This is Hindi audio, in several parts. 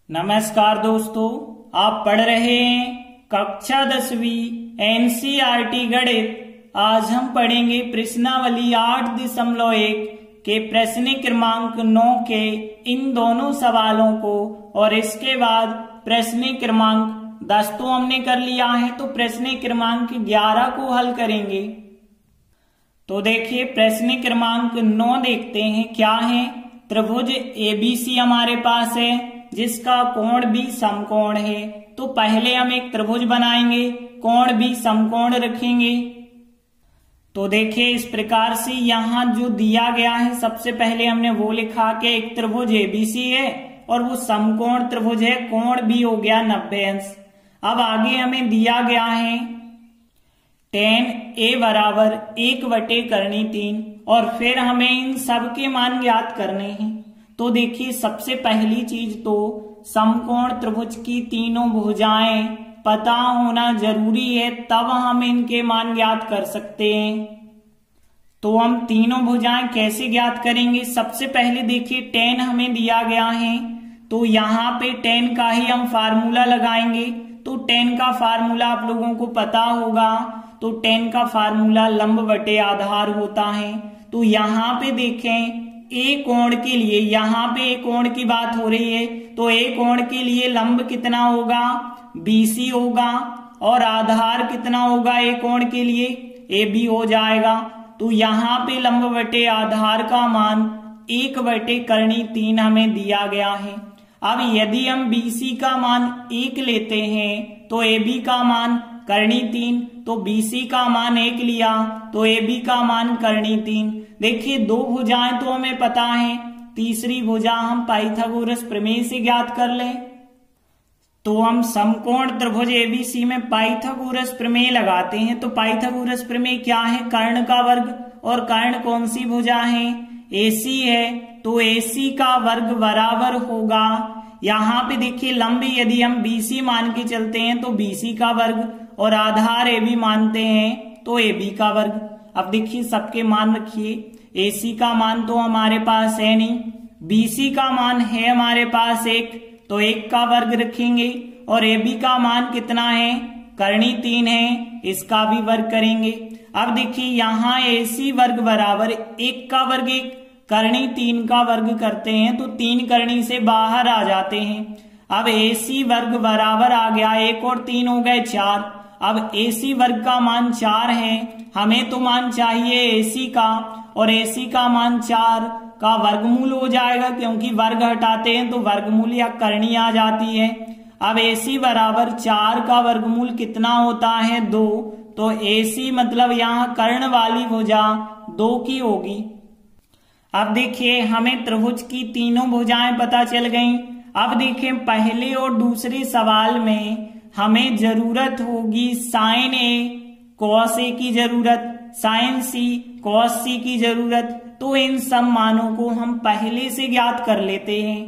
नमस्कार दोस्तों, आप पढ़ रहे हैं कक्षा 10वीं एनसीईआरटी गणित। आज हम पढ़ेंगे प्रश्नावली 8.1 के प्रश्न क्रमांक 9 के इन दोनों सवालों को, और इसके बाद प्रश्न क्रमांक 10 तो हमने कर लिया है, तो प्रश्न क्रमांक 11 को हल करेंगे। तो देखिए प्रश्न क्रमांक 9 देखते हैं क्या है। त्रिभुज एबीसी हमारे पास है जिसका कोण भी समकोण है। तो पहले हम एक त्रिभुज बनाएंगे, कोण भी समकोण रखेंगे। तो देखिए इस प्रकार से यहाँ जो दिया गया है, सबसे पहले हमने वो लिखा कि एक त्रिभुज एबीसी है और वो समकोण त्रिभुज है, कोण भी हो गया 90 अंश। अब आगे हमें दिया गया है tan a बराबर 1/3 और फिर हमें इन सब के मान ज्ञात करने हैं। तो देखिए सबसे पहली चीज तो समकोण त्रिभुज की तीनों भुजाएं पता होना जरूरी है, तब हम इनके मान ज्ञात कर सकते हैं। तो हम तीनों भुजाएं कैसे ज्ञात करेंगे। सबसे पहले देखिए tan हमें दिया गया है, तो यहाँ पे tan का ही हम फार्मूला लगाएंगे। तो tan का फार्मूला आप लोगों को पता होगा, तो tan का फार्मूला लंब बटे आधार होता है। तो यहाँ पे देखें ए कोण के लिए, यहाँ पे ए कोण की बात हो रही है, तो ए कोण के लिए लंब कितना होगा, BC होगा, और आधार कितना होगा ए कोण के लिए, AB हो जाएगा। तो यहाँ पे लंब बटे आधार का मान 1/3 हमें दिया गया है। अब यदि हम BC का मान 1 लेते हैं तो AB का मान करनी 3, तो BC का मान 1 लिया तो AB का मान करनी 3। देखिए दो भुजाएं तो हमें पता है, तीसरी भुजा हम पाइथागोरस प्रमेय से ज्ञात कर लें। तो हम समकोण त्रिभुज एबीसी में पाइथागोरस प्रमेय लगाते हैं। तो पाइथागोरस प्रमेय क्या है, कर्ण का वर्ग, और कर्ण कौन सी भुजा है, AC है, तो AC का वर्ग बराबर होगा, यहाँ पे देखिए लंब यदि हम BC मान के चलते हैं तो BC का वर्ग, और आधार AB मानते हैं तो AB का वर्ग। अब देखिए सबके मान रखिए, AC का मान तो हमारे पास है नहीं, BC का मान है हमारे पास 1, तो 1 का वर्ग रखेंगे, और AB का मान कितना है, करनी 3 है, इसका भी वर्ग करेंगे। अब देखिए यहाँ AC वर्ग बराबर 1 का वर्ग 1, करनी 3 का वर्ग करते हैं तो 3 करनी से बाहर आ जाते हैं। अब AC वर्ग बराबर आ गया 1 और 3 हो गए 4। अब AC वर्ग का मान 4 है, हमें तो मान चाहिए AC का, और AC का मान 4 का वर्गमूल हो जाएगा, क्योंकि वर्ग हटाते हैं तो वर्गमूल या करनी आ जाती है। अब AC बराबर 4 का वर्गमूल कितना होता है, 2, तो AC मतलब यहाँ कर्ण वाली भुजा 2 की होगी। अब देखिए हमें त्रिभुज की तीनों भुजाएं पता चल गईं। अब देखें पहले और दूसरे सवाल में हमें जरूरत होगी sin A cos A की जरूरत, sin C cos C की जरूरत। तो इन सब मानों को हम पहले से ज्ञात कर लेते हैं।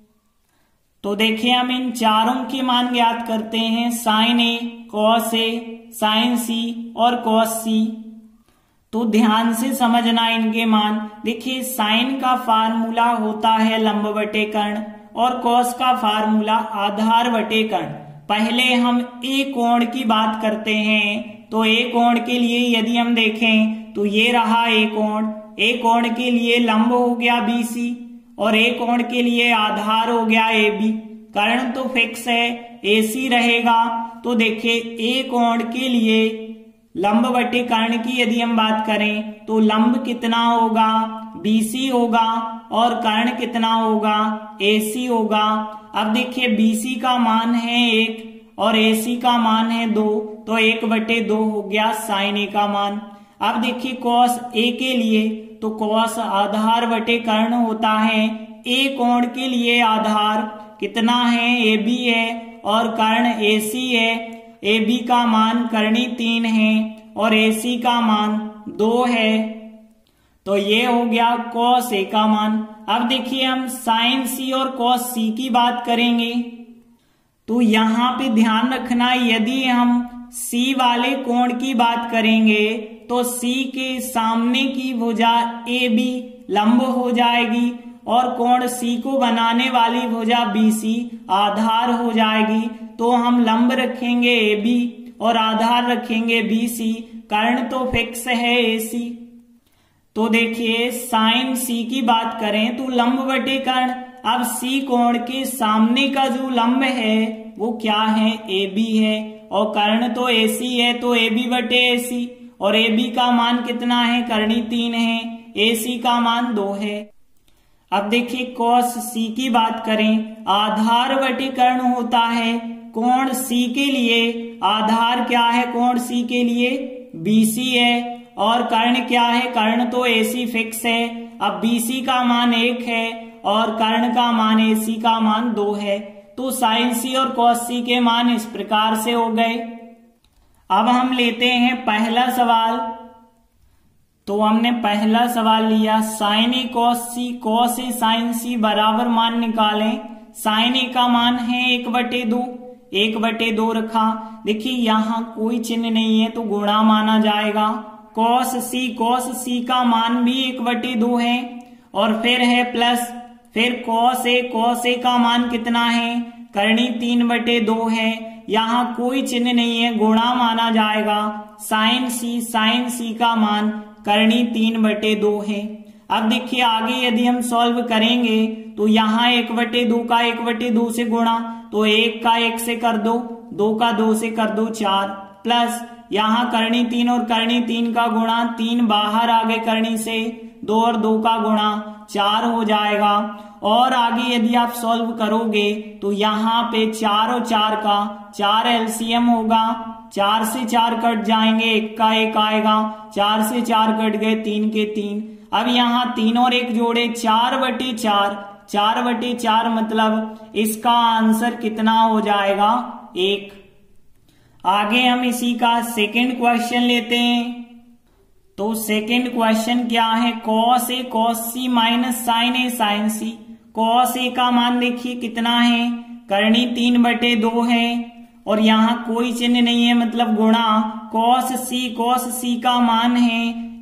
तो देखिए हम इन चारों के मान ज्ञात करते हैं, sin A, cos A, sin C और cos C। तो ध्यान से समझना इनके मान। देखिए sin का फार्मूला होता है लंब बटे कर्ण, और cos का फार्मूला आधार बटे कर्ण। पहले हम A कोण की बात करते हैं, तो A कोण के लिए यदि हम देखें तो ये रहा A कोण, A कोण के लिए लंब हो गया BC, और A कोण के लिए आधार हो गया AB। कर्ण तो फिक्स है, AC रहेगा। तो देखिए A कोण के लिए लंब बटे कर्ण की यदि हम बात करें तो लंब कितना होगा, BC होगा, और कर्ण कितना होगा, AC होगा। अब देखिए BC का मान है 1 और AC का मान है 2, तो 1/2 हो गया sin A का मान। अब देखिए cos A के लिए, तो cos आधार बटे कर्ण होता है, A कोण के लिए आधार कितना है, AB है, और कर्ण AC है। AB का मान करनी 3 है और AC का मान 2 है, तो ये हो गया cos A का मान। अब देखिए हम sin C और cos C की बात करेंगे, तो यहाँ पे ध्यान रखना यदि हम C वाले कोण की बात करेंगे तो C के सामने की भुजा AB लंब हो जाएगी, और कोण सी को बनाने वाली भुजा बीसी आधार हो जाएगी। तो हम लंब रखेंगे AB और आधार रखेंगे BC, कर्ण तो फिक्स है AC। तो देखिए साइन C की बात करें तो लंब बटे कर्ण। अब C कोण के सामने का जो लंब है वो क्या है, AB है, और कर्ण तो AC है तो AB बटे AC, और AB का मान कितना है, कर्णी 3 है, AC का मान 2 है। अब देखिए कॉस C की बात करें, आधार बटे कर्ण होता है कोण C के लिए। आधार क्या है कोण C के लिए, BC है, और कर्ण क्या है, कर्ण तो AC फिक्स है। अब BC का मान 1 है और कर्ण का मान AC का मान 2 है। तो साइन C और कॉस C के मान इस प्रकार से हो गए। अब हम लेते हैं पहला सवाल। तो हमने पहला सवाल लिया sin A cos C, cos A sin C बराबर मान निकालें। साइन A का मान है 1/2, 1/2 रखा। देखिए यहाँ कोई चिन्ह नहीं है तो गुणा माना जाएगा। कॉस C का मान भी 1/2 है, और फिर है प्लस, फिर कॉस A का मान कितना है, कर्णी 3/2 है। यहाँ कोई चिन्ह नहीं है, गुणा माना जाएगा। साइन C का मान कर्णी 3/2 है। अब देखिए आगे यदि हम सॉल्व करेंगे तो यहाँ 1/2 का 1/2 से गुणा, तो 1 का 1 से कर दो, 2 का 2 से कर दो 4, प्लस यहाँ कर्णी 3 और कर्णी 3 का गुणा, 3 बाहर आ गए कर्णी से, 2 और 2 का गुणा 4 हो जाएगा। और आगे यदि आप सॉल्व करोगे तो यहाँ पे 4 और 4 का 4 एलसीएम होगा, 4 से 4 कट जाएंगे, 1 का 1 आएगा, 4 से 4 कट गए, 3 के 3। अब यहाँ 3 और 1 जोड़े 4/4, 4/4 मतलब इसका आंसर कितना हो जाएगा, 1। आगे हम इसी का सेकंड क्वेश्चन लेते हैं। तो सेकंड क्वेश्चन क्या है, cos A cos C minus sin A sin C। Cos A का मान देखिए कितना है, कर्णी 3/2 है, और यहाँ कोई चिन्ह नहीं है मतलब गुणा। कॉस C का मान है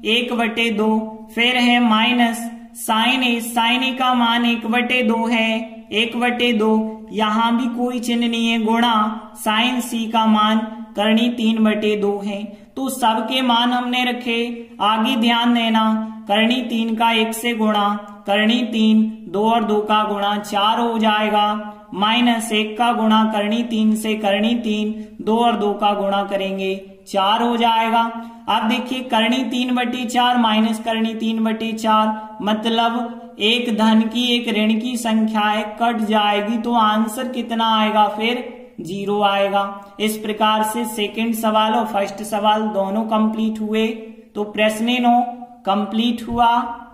1/2, फिर है माइनस साइन A का मान 1/2 है, 1/2, यहाँ भी कोई चिन्ह नहीं है, गुणा साइन C का मान कर्णी 3/2 है। तो सबके मान हमने रखे। आगे ध्यान देना, कर्णी 3 का 1 से गुणा, कर्णी 3, 2 और 2 का गुणा 4 हो जाएगा, माइनस 1 का गुणा कर्णी 3 से, कर्णी 3, 2 और 2 का गुणा करेंगे 4 हो जाएगा। अब देखिए कर्णी 3/4 माइनस कर्णी 3/4 मतलब एक धन की एक ऋण की संख्या है, कट जाएगी, तो आंसर कितना आएगा, फिर 0 आएगा। इस प्रकार से सेकंड सवाल और फर्स्ट सवाल दोनों कंप्लीट हुए। तो प्रश्न 9 कंप्लीट हुआ।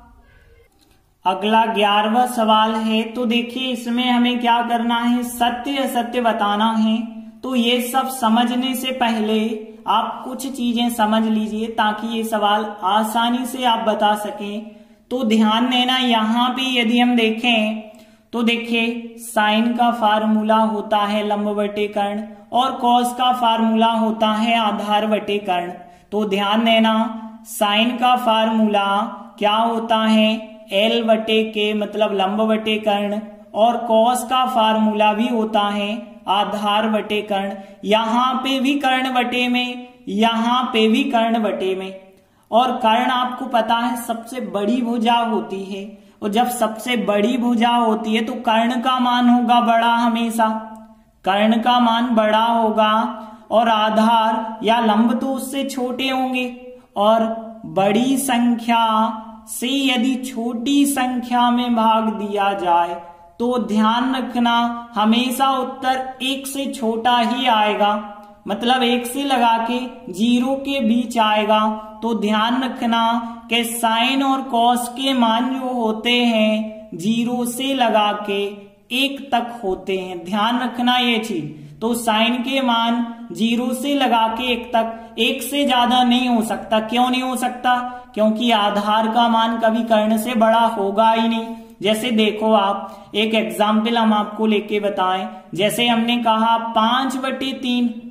अगला 11वां सवाल है। तो देखिए इसमें हमें क्या करना है, सत्य असत्य बताना है। तो ये सब समझने से पहले आप कुछ चीजें समझ लीजिए ताकि ये सवाल आसानी से आप बता सकें। तो ध्यान देना, यहाँ पे यदि हम देखें तो देखिए साइन का फार्मूला होता है लंब बटे कर्ण, और कॉस का फार्मूला होता है आधार बटे कर्ण। तो ध्यान देना, साइन का फार्मूला क्या होता है, L/K मतलब लंब बटे कर्ण, और कॉस का फार्मूला भी होता है आधार बटे कर्ण। यहाँ पे भी कर्ण बटे में, यहाँ पे भी कर्ण बटे में। और कर्ण आपको पता है सबसे बड़ी भुजा होती है, और जब सबसे बड़ी भुजा होती है तो कर्ण का मान होगा बड़ा, हमेशा कर्ण का मान बड़ा होगा, और आधार या लंब तो उससे छोटे होंगे। और बड़ी संख्या से यदि छोटी संख्या में भाग दिया जाए तो ध्यान रखना हमेशा उत्तर 1 से छोटा ही आएगा, मतलब 1 से लगा के 0 के बीच आएगा। तो ध्यान रखना कि साइन और कॉस के मान जो होते हैं 0 से लगा के 1 तक होते हैं, ध्यान रखना ये चीज। तो साइन के मान 0 से लगा के 1 तक, 1 से ज्यादा नहीं हो सकता। क्यों नहीं हो सकता, क्योंकि आधार का मान कभी कर्ण से बड़ा होगा ही नहीं। जैसे देखो आप एक एग्जाम्पल हम आपको लेके बताएं, जैसे हमने कहा 5/3,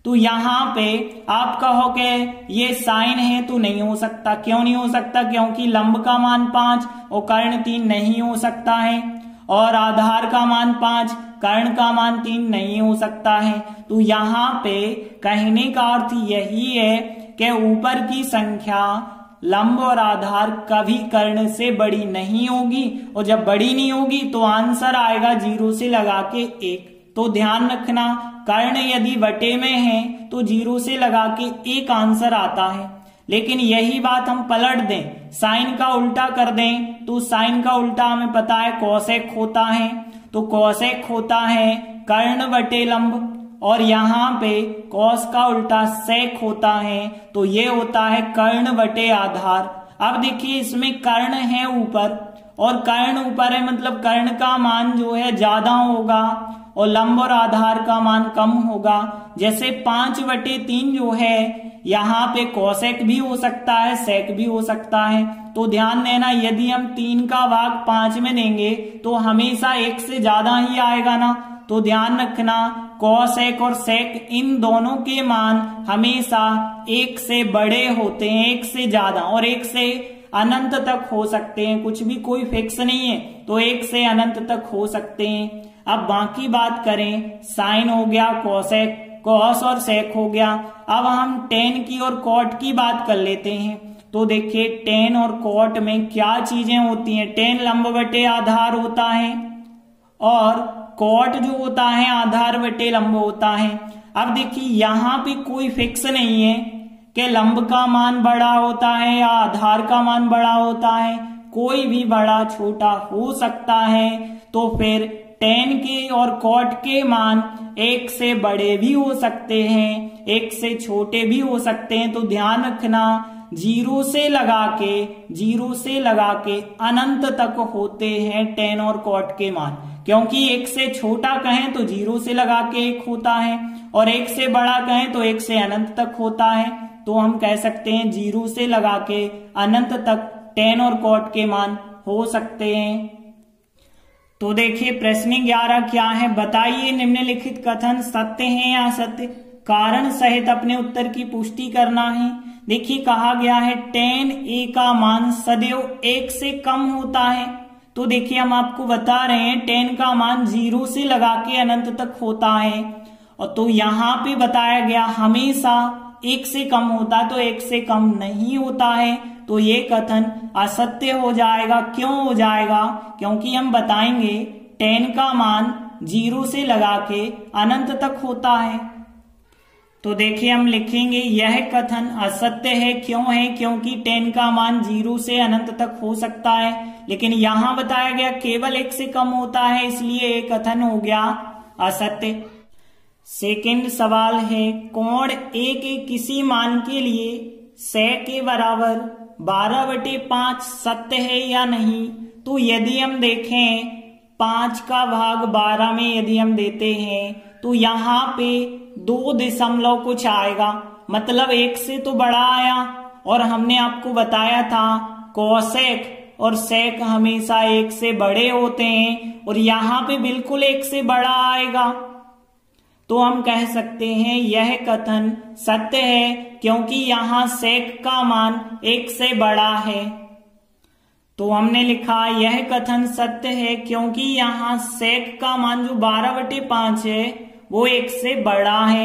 तो यहाँ पे आप कहोगे ये साइन है तो नहीं हो सकता। क्यों नहीं हो सकता? क्योंकि लंब का मान 5 और कर्ण 3 नहीं हो सकता है, और आधार का मान 5 कर्ण का मान 3 नहीं हो सकता है। तो यहाँ पे कहने का अर्थ यही है कि ऊपर की संख्या लंब और आधार कभी कर्ण से बड़ी नहीं होगी, और जब बड़ी नहीं होगी तो आंसर आएगा 0 से लगा के 1। तो ध्यान रखना, कर्ण यदि बटे में है तो 0 से लगा के 1 आंसर आता है। लेकिन यही बात हम पलट दें, साइन का उल्टा कर दें, तो साइन का उल्टा हमें पता है कोसेक होता है। तो कोसेक होता है कर्ण बटे लंब, और यहाँ पे कॉस का उल्टा सेक होता है, तो ये होता है कर्ण बटे आधार। अब देखिए इसमें कर्ण है ऊपर, और कर्ण ऊपर है मतलब कर्ण का मान जो है ज्यादा होगा और लंब और आधार का मान कम होगा। जैसे 5/3 जो है यहाँ पे कोसेक भी हो सकता है, सेक भी हो सकता है। तो ध्यान देना, यदि हम 3 का भाग 5 में देंगे तो हमेशा 1 से ज्यादा ही आएगा ना। तो ध्यान रखना, कोसेक और सेक इन दोनों के मान हमेशा 1 से बड़े होते हैं, 1 से ज्यादा, और 1 से अनंत तक हो सकते हैं। कुछ भी कोई फिक्स नहीं है, तो 1 से अनंत तक हो सकते हैं। अब बाकी बात करें, साइन हो गया, कोसेक, कॉस और सेक हो गया। अब हम टेन की और कॉट की बात कर लेते हैं। तो देखिए टेन और कॉट में क्या चीजें होती हैं। टेन लंब बटे आधार होता है, और कॉट जो होता है आधार बटे लंब होता है। अब देखिए यहाँ पे कोई फिक्स नहीं है कि लंब का मान बड़ा होता है या आधार का मान बड़ा होता है, कोई भी बड़ा छोटा हो सकता है। तो फिर टेन के और कॉट के मान 1 से बड़े भी हो सकते हैं, 1 से छोटे भी हो सकते हैं। तो ध्यान रखना, 0 से लगा के अनंत तक होते हैं टेन और कॉट के मान, क्योंकि 1 से छोटा कहें तो 0 से लगा के 1 होता है, और 1 से बड़ा कहें तो 1 से अनंत तक होता है। तो हम कह सकते हैं 0 से लगा के अनंत तक टेन और कॉट के मान हो सकते हैं। तो देखिए प्रश्न 11 क्या है, बताइए निम्नलिखित कथन सत्य है या असत्य, कारण सहित अपने उत्तर की पुष्टि करना है। देखिए कहा गया है टेन ए का मान सदैव 1 से कम होता है। तो देखिए हम आपको बता रहे हैं टेन का मान 0 से लगा के अनंत तक होता है, और तो यहाँ पे बताया गया हमेशा 1 से कम होता है, तो 1 से कम नहीं होता है। तो ये कथन असत्य हो जाएगा। क्यों हो जाएगा? क्योंकि हम बताएंगे टेन का मान 0 से लगा के अनंत तक होता है। तो देखिए हम लिखेंगे यह कथन असत्य है। क्यों है? क्योंकि टेन का मान 0 से अनंत तक हो सकता है, लेकिन यहाँ बताया गया केवल 1 से कम होता है, इसलिए ये कथन हो गया असत्य। सेकंड सवाल है, कोण ए के किसी मान के लिए सेक के बराबर 12/5 सत्य है या नहीं। तो यदि हम देखें 5 का भाग 12 में यदि हम देते हैं तो यहाँ पे 2 दशमलव कुछ आएगा, मतलब 1 से तो बड़ा आया। और हमने आपको बताया था कोसेक और सेक हमेशा 1 से बड़े होते हैं, और यहाँ पे बिल्कुल 1 से बड़ा आएगा। तो हम कह सकते हैं यह कथन सत्य है, क्योंकि यहाँ सेक का मान 1 से बड़ा है। तो हमने लिखा यह कथन सत्य है क्योंकि यहाँ सेक का मान जो 12/5 है वो 1 से बड़ा है।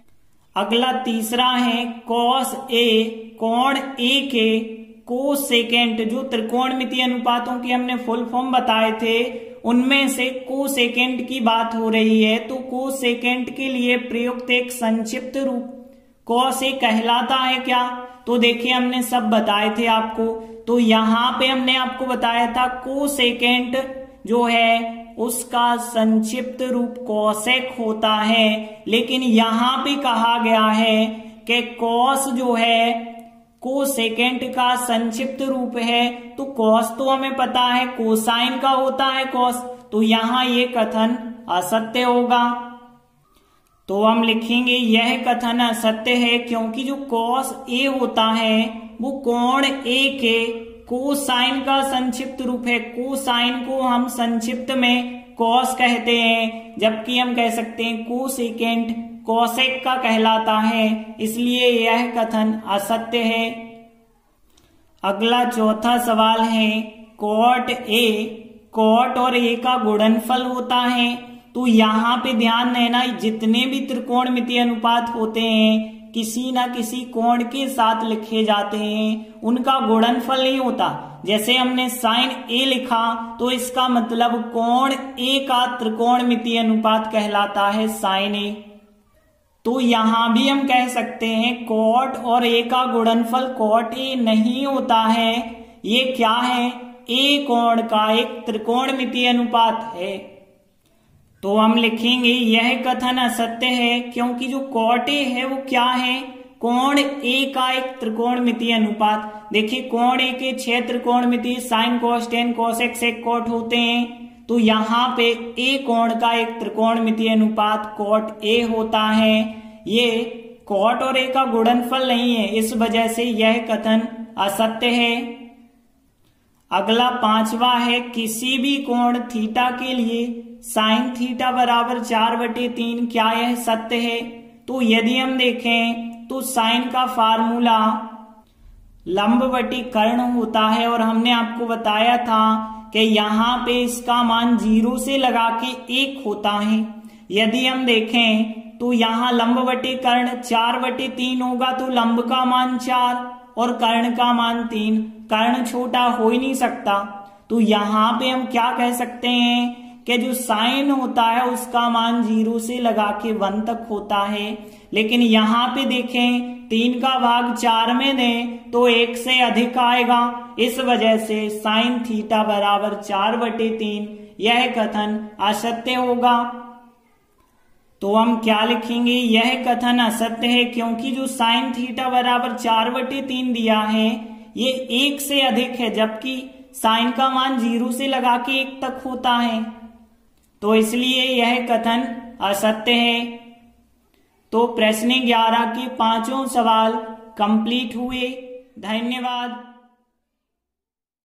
अगला तीसरा है, कॉस ए, कोण ए के कोसेकेंट, जो त्रिकोणमितीय अनुपातों के हमने फुल फॉर्म बताए थे उनमें से कोसेकेंट की बात हो रही है। तो कोसेकेंट के लिए प्रयुक्त एक संक्षिप्त रूप कॉस ए कहलाता है क्या? तो देखिए हमने सब बताए थे आपको। तो यहाँ पे हमने आपको बताया था कोसेकेंट जो है उसका संक्षिप्त रूप कोसेक होता है, लेकिन यहाँ पे कहा गया है कि कॉस जो है कोसेकेंट का संक्षिप्त रूप है। तो कॉस तो हमें पता है कोसाइन का होता है कॉस, तो यहाँ ये कथन असत्य होगा। तो हम लिखेंगे यह कथन असत्य है क्योंकि जो कॉस ए होता है वो कोण ए के कोसाइन का संक्षिप्त रूप है। कोसाइन को हम संक्षिप्त में कॉस कहते हैं, जबकि हम कह सकते हैं कोसेकेंट कोसेक का कहलाता है, इसलिए यह कथन असत्य है। अगला चौथा सवाल है, कॉट और ए का गुणनफल होता है। तो यहाँ पे ध्यान देना, जितने भी त्रिकोणमितीय अनुपात होते हैं किसी ना किसी कोण के साथ लिखे जाते हैं, उनका गुणनफल नहीं होता। जैसे हमने साइन ए लिखा तो इसका मतलब कोण ए का त्रिकोणमितीय अनुपात कहलाता है साइन ए। तो यहां भी हम कह सकते हैं कॉट और ए का गुणनफल कॉट ए नहीं होता है, ये क्या है, ए कोण का एक त्रिकोणमितीय अनुपात है। तो हम लिखेंगे यह कथन असत्य है, क्योंकि जो कॉट ए है वो क्या है, कोण ए का एक त्रिकोणमितीय अनुपात। देखिए कोण ए के 6 त्रिकोणमितीय sin cos tan cosec sec cot होते हैं, तो यहाँ पे ए कोण का एक त्रिकोणमितीय अनुपात कॉट ए होता है। ये कॉट और ए का गुणनफल नहीं है, इस वजह से यह कथन असत्य है। अगला पांचवा है, किसी भी कोण थीटा के लिए साइन थीटा बराबर 4/3, क्या यह सत्य है। तो यदि हम देखें तो साइन का फार्मूला लंबवती कर्ण होता है, और हमने आपको बताया था कि यहाँ पे इसका मान 0 से लगा के 1 होता है। यदि हम देखें तो यहाँ लंबवती कर्ण 4/3 होगा, तो लंब का मान 4 और कर्ण का मान 3, कर्ण छोटा हो ही नहीं सकता। तो यहाँ पे हम क्या कह सकते हैं कि जो साइन होता है उसका मान 0 से लगा के 1 तक होता है। लेकिन यहाँ पे देखें 3 का भाग 4 में दें तो 1 से अधिक आएगा, इस वजह से साइन थीटा बराबर 4/3 यह कथन असत्य होगा। तो हम क्या लिखेंगे, यह कथन असत्य है क्योंकि जो साइन थीटा बराबर 4/3 दिया है ये 1 से अधिक है, जबकि साइन का मान 0 से लगा के 1 तक होता है, तो इसलिए यह कथन असत्य है। तो प्रश्न 11 के 5 सवाल कंप्लीट हुए। धन्यवाद।